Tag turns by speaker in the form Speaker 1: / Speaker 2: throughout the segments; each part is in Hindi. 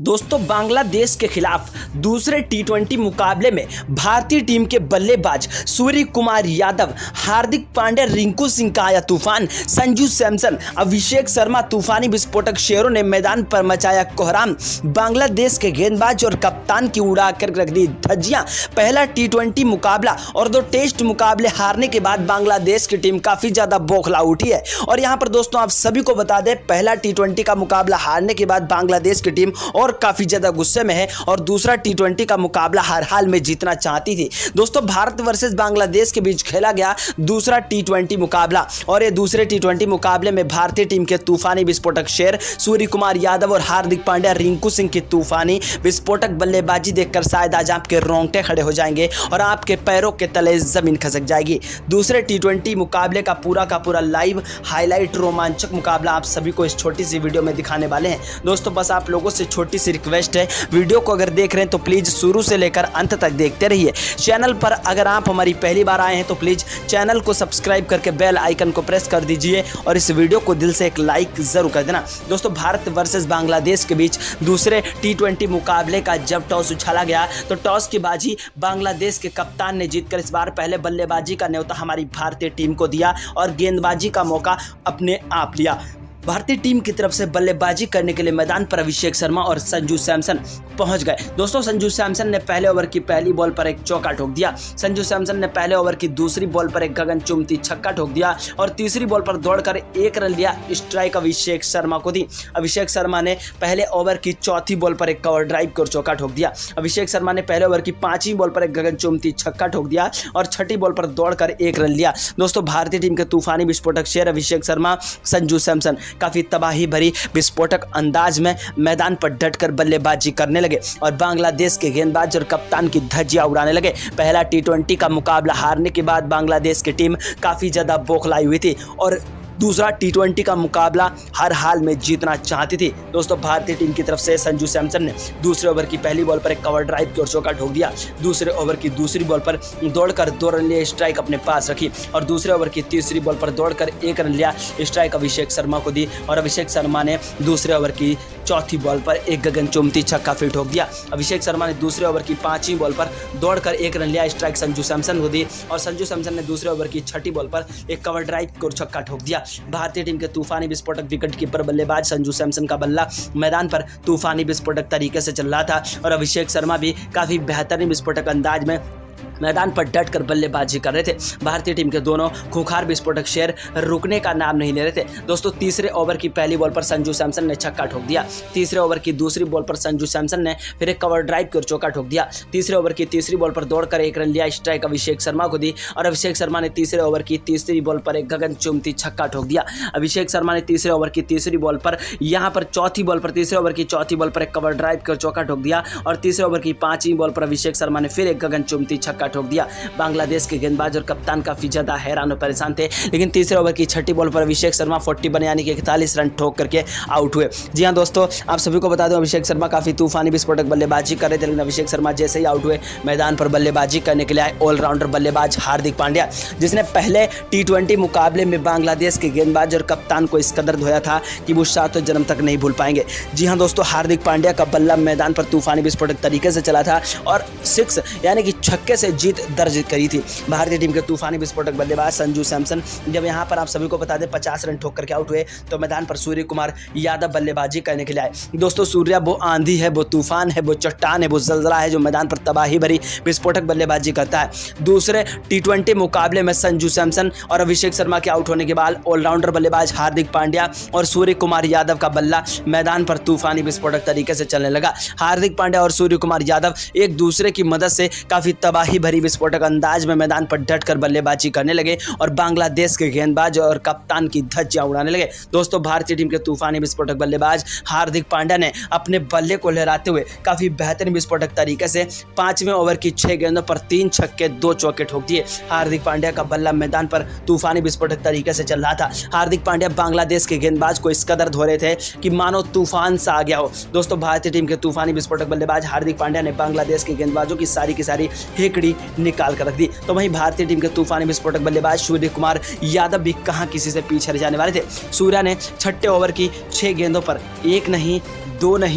Speaker 1: दोस्तों बांग्लादेश के खिलाफ दूसरे टी20 मुकाबले में भारतीय टीम के बल्लेबाज सूर्य कुमार यादव, हार्दिक पांड्या, रिंकू सिंह का आया तूफान, संजू सैमसन, अभिषेक शर्मा तूफानी विस्फोटक शेरों ने मैदान पर मचाया कोहराम। बांग्लादेश के गेंदबाज और कप्तान की उड़ा कर रख दी धज्जियां। पहला टी20 मुकाबला और 2 टेस्ट मुकाबले हारने के बाद बांग्लादेश की टीम काफी ज्यादा बौखला उठी है। और यहां पर दोस्तों आप सभी को बता दें, पहला टी20 का मुकाबला हारने के बाद बांग्लादेश की टीम और काफी ज्यादा गुस्से में है और दूसरा टी20 का मुकाबला हर हाल में जीतना चाहती थी। दोस्तों भारत वर्सेस बांग्लादेश के बीच खेला गया दूसरा टी20 मुकाबला और ये दूसरे टी20 मुकाबले में भारतीय टीम के तूफानी विस्फोटक शेर सूर्य कुमार यादव और हार्दिक पांड्या, रिंकू सिंह की तूफानी विस्फोटक बल्लेबाजी देखकर शायद आज आपके रोंगटे खड़े हो जाएंगे और आपके पैरों के तले जमीन खसक जाएगी। दूसरे टी20 मुकाबले का पूरा लाइव हाईलाइट रोमांचक मुकाबला आप सभी को इस छोटी सी वीडियो में दिखाने वाले हैं। दोस्तों बस आप लोगों से छोटी सी रिक्वेस्ट है, वीडियो को अगर देख रहे हैं तो प्लीज शुरू से लेकर अंत तक देखते रहिए। चैनल पर अगर आप हमारी पहली बार आए हैं तो प्लीज चैनल को सब्सक्राइब करके बेल आइकन को प्रेस कर दीजिए और इस वीडियो को दिल से एक लाइक जरूर कर देना। दोस्तों भारत वर्सेस बांग्लादेश के बीच दूसरे टी20 मुकाबले का जब टॉस उछाला गया तो टॉस की बाजी बांग्लादेश के कप्तान ने जीतकर इस बार पहले बल्लेबाजी का न्योता हमारी भारतीय टीम को दिया और गेंदबाजी का मौका अपने आप लिया। भारतीय टीम की तरफ से बल्लेबाजी करने के लिए मैदान पर अभिषेक शर्मा और संजू सैमसन पहुंच गए। दोस्तों संजू सैमसन ने पहले ओवर की पहली बॉल पर एक चौका ठोक दिया। संजू सैमसन ने पहले ओवर की दूसरी बॉल पर एक गगनचुंबी छक्का ठोक दिया और तीसरी बॉल पर दौड़कर 1 रन लिया। स्ट्राइक अभिषेक शर्मा को दी। अभिषेक शर्मा ने पहले ओवर की चौथी बॉल पर एक कवर ड्राइव कर चौका ठोक दिया। अभिषेक शर्मा ने पहले ओवर की 5वीं बॉल पर एक गगनचुंबी छक्का ठोक दिया और 6ठी बॉल पर दौड़कर 1 रन लिया। दोस्तों भारतीय टीम के तूफानी विस्फोटक शेर अभिषेक शर्मा, संजू सैमसन काफी तबाही भरी विस्फोटक अंदाज में मैदान पर डटकर बल्लेबाजी करने लगे और बांग्लादेश के गेंदबाज और कप्तान की धज्जियां उड़ाने लगे। पहला टी20 का मुकाबला हारने के बाद बांग्लादेश की टीम काफी ज्यादा बौखलाई हुई थी और दूसरा टी20 का मुकाबला हर हाल में जीतना चाहती थी। दोस्तों भारतीय टीम की तरफ से संजू सैमसन ने दूसरे ओवर की पहली बॉल पर एक कवर ड्राइव की ओर चौका ठोक दिया। दूसरे ओवर की दूसरी बॉल पर दौड़कर 2 रन लिए, स्ट्राइक अपने पास रखी और दूसरे ओवर की तीसरी बॉल पर दौड़कर 1 रन लिया। स्ट्राइक अभिषेक शर्मा को दी और अभिषेक शर्मा ने दूसरे ओवर की चौथी बॉल पर एक गगनचुंबी छक्का फिर ठोक दिया। अभिषेक शर्मा ने दूसरे ओवर की 5वीं बॉल पर दौड़कर 1 रन लिया। स्ट्राइक संजू सैमसन को दी और संजू सैमसन ने दूसरे ओवर की 6ठी बॉल पर एक कवर ड्राइव की ओर छक्का ठोक दिया। भारतीय टीम के तूफानी विस्फोटक विकेट कीपर बल्लेबाज संजू सैमसन का बल्ला मैदान पर तूफानी विस्फोटक तरीके से चल रहा था और अभिषेक शर्मा भी काफी बेहतरीन विस्फोटक अंदाज में मैदान पर डटकर बल्लेबाजी कर रहे थे। भारतीय टीम के दोनों खूंखार विस्फोटक शेर रुकने का नाम नहीं ले रहे थे। दोस्तों तीसरे ओवर की पहली बॉल पर संजू सैमसन ने छक्का ठोक दिया। तीसरे ओवर की दूसरी बॉल पर संजू सैमसन ने फिर एक कवर ड्राइव की ओर चौका ठोक दिया। तीसरे ओवर की तीसरी बॉल पर दौड़कर 1 रन लिया। स्ट्राइक अभिषेक शर्मा को दी और अभिषेक शर्मा ने तीसरे ओवर की तीसरी बॉल पर एक गगनचुंबी छक्का ठोक दिया। अभिषेक शर्मा ने तीसरे ओवर की तीसरी बॉल पर यहाँ पर चौथी बॉल पर तीसरे ओवर की चौथी बॉल पर एक कवर ड्राइव कर चौका ठोक दिया और तीसरे ओवर की 5वीं बॉल पर अभिषेक शर्मा ने फिर एक गगनचुंबी छक्का ठोक दिया। बांग्लादेश के गेंदबाज और कप्तान काफी ज्यादा हैरान और परेशान थे, लेकिन तीसरे ओवर की 6ठी बॉल पर अभिषेक शर्मा 40 बने यानी कि 41 रन ठोक करके आउट हुए। जी हां दोस्तों, आप सभी को बता दूं अभिषेक शर्मा काफी तूफानी विस्फोटक बल्लेबाजी कर रहे थे, लेकिन अभिषेक शर्मा जैसे ही आउट हुए मैदान पर बल्लेबाजी करने के लिए आए ऑलराउंडर बल्लेबाज हार्दिक पांड्या, जिसने पहले टी20 मुकाबले में बांग्लादेश के गेंदबाज और कप्तान को इस कदर धोया था कि वो 7 जन्म तक नहीं भूल पाएंगे। जी हाँ दोस्तों, हार्दिक पांड्या का बल्ला मैदान पर तूफानी विस्फोटक तरीके से चला था और 6 यानी कि छक्के से जीत दर्ज करी थी। भारतीय टीम के तूफानी विस्फोटक बल्लेबाज संजू सैमसन जब यहां पर आप सभी को बता दें 50 रन ठोक करके आउट हुए तो मैदान पर सूर्य कुमार यादव बल्लेबाजी करने के लिए आए। दोस्तों सूर्या वो आंधी है, वो तूफान है, वो चट्टान है, वो जलजला है जो मैदान पर तबाही भरी विस्फोटक बल्लेबाजी करता है। दूसरे टी20 मुकाबले में संजू सैमसन और अभिषेक शर्मा के आउट होने के बाद ऑलराउंडर बल्लेबाज हार्दिक पांड्या और सूर्य कुमार यादव का बल्ला मैदान पर तूफानी विस्फोटक तरीके से चलने लगा। हार्दिक पांड्या और सूर्य कुमार यादव एक दूसरे की मदद से काफी तबाही भरी विस्फोटक अंदाज में मैदान पर डटकर बल्लेबाजी करने लगे और बांग्लादेश के गेंदबाज और कप्तान की धज्जियां उड़ाने लगे। दोस्तों भारतीय टीम के तूफानी विस्फोटक बल्लेबाज हार्दिक पांड्या ने अपने बल्ले को लहराते हुए काफी बेहतरीन विस्फोटक तरीके से 5वें ओवर की 6 गेंदों पर 3 छक्के 2 चौके ठोक दिए। हार्दिक पांड्या का बल्ला मैदान पर तूफानी विस्फोटक तरीके से चल रहा था। हार्दिक पांड्या बांग्लादेश के गेंदबाज को इस कदर धो रहे थे कि मानो तूफान सा आ गया हो। दोस्तों भारतीय टीम के तूफानी विस्फोटक बल्लेबाज हार्दिक पांड्या ने बांग्लादेश के गेंदबाजों की सारी हेकड़ी निकाल कर रख दी। तो वहीं भारतीय टीम के तूफानी विस्फोटक बल्लेबाज सूर्य कुमार यादव भी कहां किसी से पीछे रह जाने वाले थे। सूर्या ने 6ठे ओवर की 6 गेंदों पर 1 नहीं, 2 नहीं,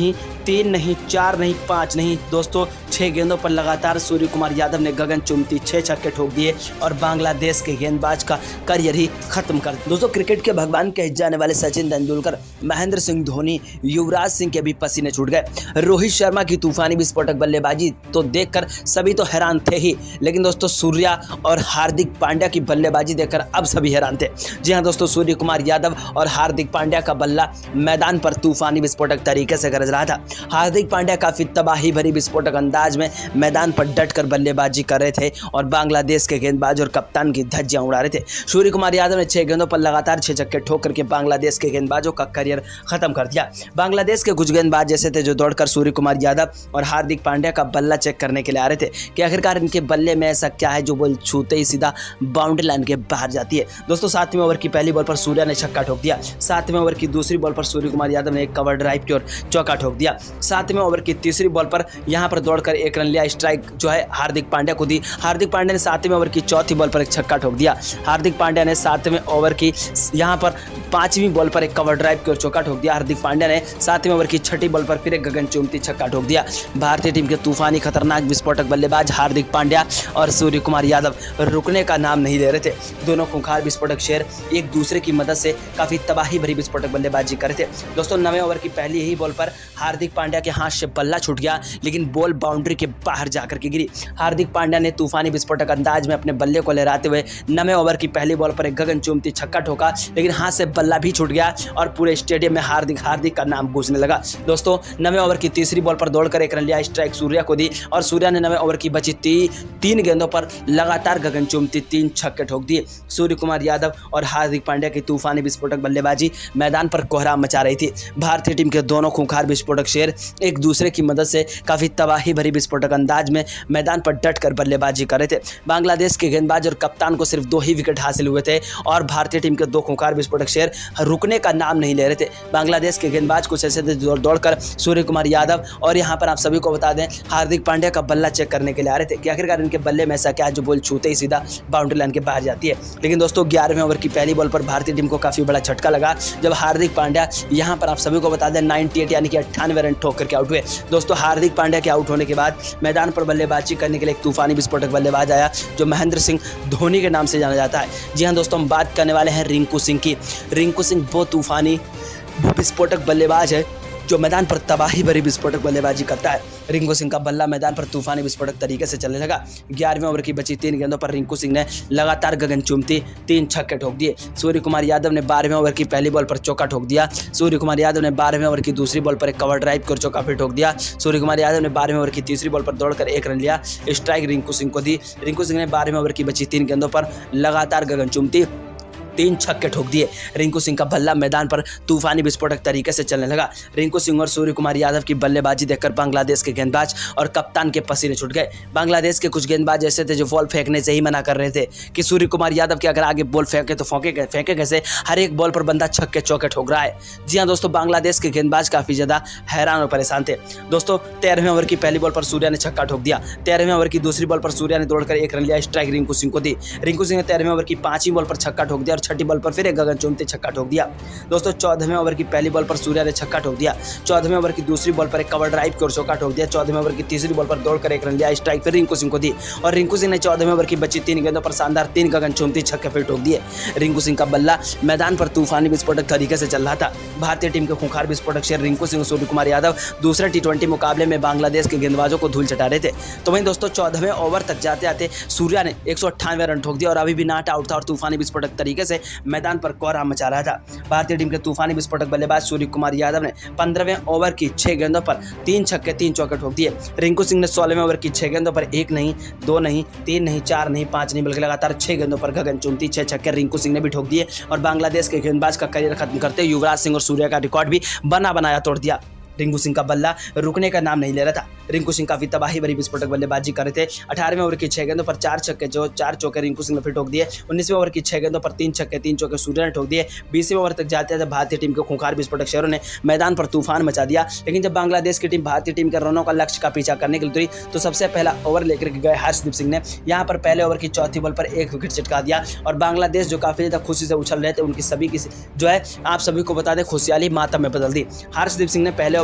Speaker 1: 3 नहीं, 4 नहीं, 5 नहीं दोस्तों 6 गेंदों पर लगातार सूर्य कुमार यादव ने गगन चुम्बती 6 छक्के ठोक दिए और बांग्लादेश के गेंदबाज का करियर ही खत्म कर दिया। दोस्तों क्रिकेट के भगवान कहे जाने वाले सचिन तेंदुलकर, महेंद्र सिंह धोनी, युवराज सिंह के भी पसीने छूट गए। रोहित शर्मा की तूफानी विस्फोटक बल्लेबाजी तो देखकर सभी तो हैरान थे ही, लेकिन दोस्तों सूर्या और हार्दिक पांड्या की बल्लेबाजी देखकर अब सभी हैरान थे। जी हाँ दोस्तों, सूर्य कुमार यादव और हार्दिक पांड्या का बल्ला मैदान पर तूफानी विस्फोटक तरीके से गरज रहा था। हार्दिक पांड्या काफी तबाही भरी विस्फोटक अंदाज में मैदान पर डटकर बल्लेबाजी कर रहे थे और बांग्लादेश के गेंदबाज और कप्तान की धज्जियां उड़ा रहे थे। सूर्य कुमार यादव ने 6 गेंदों पर लगातार 6 छक्के ठोक करके बांग्लादेश के गेंदबाजों का करियर खत्म कर दिया। बांग्लादेश के कुछ गेंदबाज जैसे थे जो दौड़कर सूर्य कुमार यादव और हार्दिक पांड्या का बल्ला चेक करने के लिए आ रहे थे कि आखिरकार इनके बल्ले में ऐसा क्या है जो बॉल छूते ही सीधा बाउंड्री लाइन के बाहर जाती है। दोस्तों 7वें ओवर की पहली बॉल पर सूर्या ने छक्का ठोक दिया। 7वें ओवर की दूसरी बॉल पर सूर्य कुमार यादव ने एक कवर ड्राइव की और चौका ठोक दिया। 7वें ओवर की तीसरी बॉल पर यहां पर दौड़कर 1 रन लिया, स्ट्राइक जो है हार्दिक पांड्या को दी। हार्दिक पांड्या ने 7वें ओवर की चौथी बॉल पर एक छक्का ठोक दिया। हार्दिक पांड्या ने 7वें ओवर की यहां पर 5वीं बॉल पर एक कवर ड्राइव की और चौका ठोक दिया। हार्दिक पांड्या ने 7वें ओवर की 6ठी बॉल पर फिर एक गगन चुम्बती छक्का ठोक दिया। भारतीय टीम के तूफानी खतरनाक विस्फोटक बल्लेबाज हार्दिक पांड्या और सूर्य कुमार यादव रुकने का नाम नहीं ले रहे थे। दोनों खूंखार विस्फोटक शेर एक दूसरे की मदद से काफी तबाही भरी विस्फोटक बल्लेबाजी कर रहे थे। दोस्तों 9वें ओवर की पहली ही बॉल पर हार्दिक पांड्या के हाथ से बल्ला छूट गया, लेकिन बॉल बाउंड्री के बाहर जाकर के गिरी। हार्दिक पांड्या ने तूफानी विस्फोटक अंदाज में अपने बल्ले को लहराते हुए 9वें ओवर की पहली बॉल पर एक गगन चुम्बती छक्का ठोका, लेकिन हाथ से बल्ला भी छूट गया और पूरे स्टेडियम में हार्दिक का नाम गूंजने लगा। दोस्तों 9वें ओवर की तीसरी बॉल पर दौड़कर 1 रन लिया, स्ट्राइक सूर्या को दी और सूर्या ने 9वें ओवर की बची 3 गेंदों पर लगातार गगन चुम्बती 3 छक्के ठोक दिए। सूर्य कुमार यादव और हार्दिक पांड्या की तूफानी विस्फोटक बल्लेबाजी मैदान पर कोहराम मचा रही थी। भारतीय टीम के दोनों खूंखार विस्फोटक शेर एक दूसरे की मदद से काफी तबाही भरी विस्फोटक अंदाज में मैदान पर डटकर बल्लेबाजी कर रहे थे। बांग्लादेश के गेंदबाज और कप्तान को सिर्फ 2 ही विकेट हासिल हुए थे और भारतीय टीम के 2 खूंखार विस्फोटक शेर रुकने का नाम नहीं ले रहे थे। बांग्लादेश के गेंदबाज कुछ ऐसे थे दौड़कर सूर्य कुमार यादव और यहाँ पर आप सभी को बता दें हार्दिक पांड्या का बल्ला चेक करने के लिए आ रहे थे कि आखिरकार इनके बल्ले में ऐसा क्या है जो बॉल छूते ही सीधा बाउंड्री लाइन के बाहर जाती है। लेकिन दोस्तों 11वें ओवर की पहली बॉल पर भारतीय टीम को काफी बड़ा झटका लगा जब हार्दिक पांड्या यहाँ पर आप सभी को बता दें 98 यानी कि 98 रन ठोक करके आउट हुए। दोस्तों हार्दिक पांड्या के आउट होने के बाद मैदान पर बल्लेबाजी करने के लिए एक तूफानी विस्फोटक बल्लेबाज आया जो महेंद्र सिंह धोनी के नाम से जाना जाता है। जी हाँ दोस्तों, हम बात करने वाले हैं रिंकू सिंह की। रिंकू सिंह वो तूफानी वो विस्फोटक बल्लेबाज है जो मैदान पर तबाही भरी विस्फोटक बल्लेबाजी करता है। रिंकू सिंह का बल्ला मैदान पर तूफानी विस्फोटक तरीके से चलने लगा। 11वें ओवर की बची 3 गेंदों पर रिंकू सिंह ने लगातार गगन चुम्बती 3 छक्के ठोक दिए। सूर्य कुमार यादव ने 12वें ओवर की पहली बॉल पर चौका ठोक दिया। सूर्य कुमार यादव ने 12वें ओवर की दूसरी बॉल पर एक कवर ड्राइव कर चौका फिर ठोक दिया। सूर्य कुमार यादव ने 12वें ओवर की तीसरी बॉल पर दौड़कर 1 रन लिया, स्ट्राइक रिंकू सिंह को दी। रिंकू सिंह ने 12वें ओवर की बची 3 गेंदों पर लगातार गगन चुम्बती 3 छक्के ठोक दिए। रिंकू सिंह का बल्ला मैदान पर तूफानी विस्फोटक तरीके से चलने लगा। रिंकू सिंह और सूर्य कुमार यादव की बल्लेबाजी देखकर बांग्लादेश के गेंदबाज और कप्तान के पसीने छूट गए। बांग्लादेश के कुछ गेंदबाज ऐसे थे जो बॉल फेंकने से ही मना कर रहे थे कि सूर्य कुमार यादव के अगर आगे बॉल फेंके तो फेंके कैसे, हर एक बॉल पर बंदा छक्के चौके ठोक रहा है। जी हाँ दोस्तों, बांग्लादेश के गेंदबाज काफी ज्यादा हैरान और परेशान थे। दोस्तों 13वें ओवर की पहली बॉल पर सूर्या ने छक्का ठोक दिया। 13वें ओवर की दूसरी बॉल पर सूर्या ने दौड़कर 1 रन लिया, स्ट्राइक रिंकू सिंह को दी। रिंकू सिंह ने 13वें ओवर की 5वीं बॉल पर छक्का ठोक दिया और 6ठी बॉल पर फिर गगन चुम्बती छक्का ठोक दिया। दोस्तों 14वें ओवर की पहली बॉल पर सूर्या ने छक्का ठोक दिया। 14वें ओवर की दूसरी बॉल पर एक कवर ड्राइव की और चौका ठोक दिया। 14वें ओवर की तीसरी बॉल पर दौड़कर 1 रन लिया, स्ट्राइक फिर रिंकू सिंह को दी और रिंकू सिंह ने 14वें ओवर की बची 3 गेंदों पर शानदार 3 गगन चुम्बती छक्के फिर ठोक दिए। रिंकू सिंह का बल्ला मैदान पर तूफानी विस्फोटक तरीके से चल रहा था। भारतीय टीम के खूंखार विस्फोटक शेर रिंकू सिंह और सूर्य कुमार यादव दूसरे T20 मुकाबले में बांग्लादेश के गेंदबाजों को धूल चटा रहे थे। तो वहीं दोस्तों 14वें ओवर तक जाते आते सूर्या ने 198 रन ठोक दिया और अभी भी नॉट आउट था और तूफानी विस्फोटक तरीके से मैदान पर कोहराम मचा रहा था। भारतीय टीम के तूफानी विस्फोटक बल्लेबाज सूर्य कुमार यादव ने 15वें ओवर की 6 गेंदों पर 3 छक्के 3 चौके ठोक दिए। रिंकू सिंह ने 16वें ओवर की 6 गेंदों पर 1 नहीं, 2 नहीं, 3 नहीं, 4 नहीं, 5 नहीं बल्कि लगातार 6 गेंदों पर गगन चुम्बती 6 छक्के रिंकू सिंह ने भी ठोक दिए और बांग्लादेश के गेंदबाज का करियर खत्म करते युवराज सिंह और सूर्या का रिकॉर्ड भी बनाया तोड़ दिया। रिंकू सिंह का बल्ला रुकने का नाम नहीं ले रहा था। रिंकू सिंह काफी तबाही भरी विस्फोटक बल्लेबाजी कर रहे थे। 18वें ओवर की 6 गेंदों पर 4 छक्के 4 चौके रिंकू सिंह ने फिर ठोक दिए। 19वें ओवर की 6 गेंदों पर 3 छक्के 3 चौके सूर्या ने ठोक दिए। 20वें ओवर तक जाते थे भारतीय टीम के खूंखार विस्फोटक शेरों ने मैदान पर तूफान मचा दिया। लेकिन जब बांग्लादेश की टीम भारतीय टीम के रनों का लक्ष्य का पीछा करने के लिए उतरी तो सबसे पहला ओवर लेकर गए हर्षदीप सिंह ने यहाँ पर पहले ओवर की चौथी बॉल पर 1 विकेट चिटका दिया और बांग्लादेश जो काफी ज्यादा खुशी से उछल रहे थे उनकी सभी की जो है आप सभी को बता दें खुशहाली मातम में बदल दी। हर्षदीप सिंह ने पहले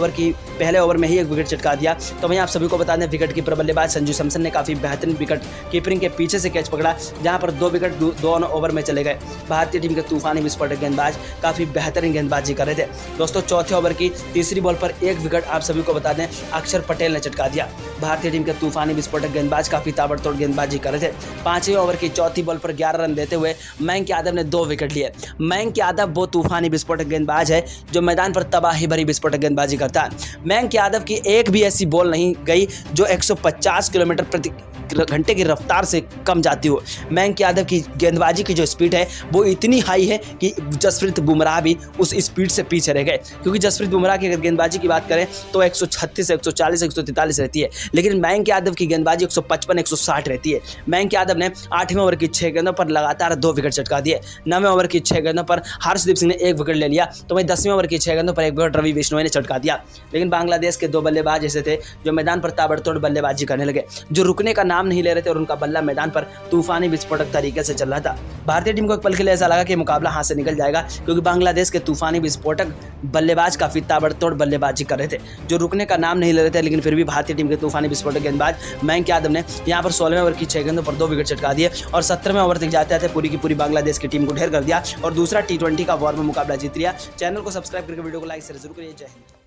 Speaker 1: की पहले ओवर में ही 1 विकेट चटका दिया। तो वहीं आप सभी को बता दें विकेट कीपर बल्लेबाज संजू सैमसन ने काफ़ी बेहतरीन विकेट कीपिंग के पीछे से कैच पकड़ा, जहां पर 2 विकेट दोनों ओवर में चले गए। भारतीय टीम के तूफानी विस्फोटक गेंदबाज काफ़ी बेहतरीन गेंदबाजी कर रहे थे। दोस्तों चौथे ओवर की तीसरी बॉल पर 1 विकेट आप सभी को बता दें अक्षर पटेल ने चटका दिया। भारतीय टीम के तूफानी विस्फोटक गेंदबाज काफ़ी ताबड़तोड़ गेंदबाजी कर रहे थे। 5वें ओवर की चौथी बॉल पर 11 रन देते हुए मयंक यादव ने 2 विकेट लिए। मयंक यादव वो तूफानी विस्फोटक गेंदबाज है जो मैदान पर तबाही भरी विस्फोटक गेंदबाजी करता है। मयंक यादव की एक भी ऐसी बॉल नहीं गई जो 150 किलोमीटर प्रति घंटे की रफ्तार से कम जाती हो। मयंक यादव की गेंदबाजी की जो स्पीड है वो इतनी हाई है कि जसप्रीत बुमराह भी उस स्पीड से पीछे रह गए, क्योंकि जसप्रीत बुमराह की अगर गेंदबाजी की बात करें तो 136, 140, 143 रहती है, लेकिन मयंक यादव की गेंदबाजी 155, 160 रहती है। मयंक यादव ने 8वें ओवर की 6 गेंदों पर लगातार 2 विकेट चटका दिए। 9वें ओवर की 6 गेंदों पर हर्षदीप सिंह ने 1 विकेट ले लिया। तो वहीं 10वें ओवर की 6 गेंदों पर 1 विकेट रवि बिश्नोई ने चटका दिया। लेकिन बांग्लादेश के 2 बल्लेबाज ऐसे थे जो मैदान पर ताबड़तोड़ बल्लेबाजी करने लगे, जो रुकने का नाम नहीं ले रहे थे और उनका बल्ला मैदान पर तूफानी विस्फोटक तरीके से चल रहा था। भारतीय टीम को एक पल के लिए ऐसा लगा कि मुकाबला हाथ से निकल जाएगा, क्योंकि बांग्लादेश के तूफानी विस्फोटक बल्लेबाज काफी ताबड़तोड़ बल्लेबाजी कर रहे थे, जो रुकने का नाम नहीं ले रहे थे। लेकिन फिर भी भारतीय टीम के तूफानी विस्फोटक गेंदबाज मयंक यादव ने यहां पर 16वें ओवर की 6 गेंदों पर 2 विकेट चटका दिए और 17वें ओवर तक जाते जाते पूरी की पूरी बांग्लादेश की टीम को ढेर कर दिया और दूसरा T20 का वॉर में मुकाबला जीत लिया। चैनल को सब्सक्राइब करके वीडियो को लाइक शेयर जरूर करिए। जय हिंद।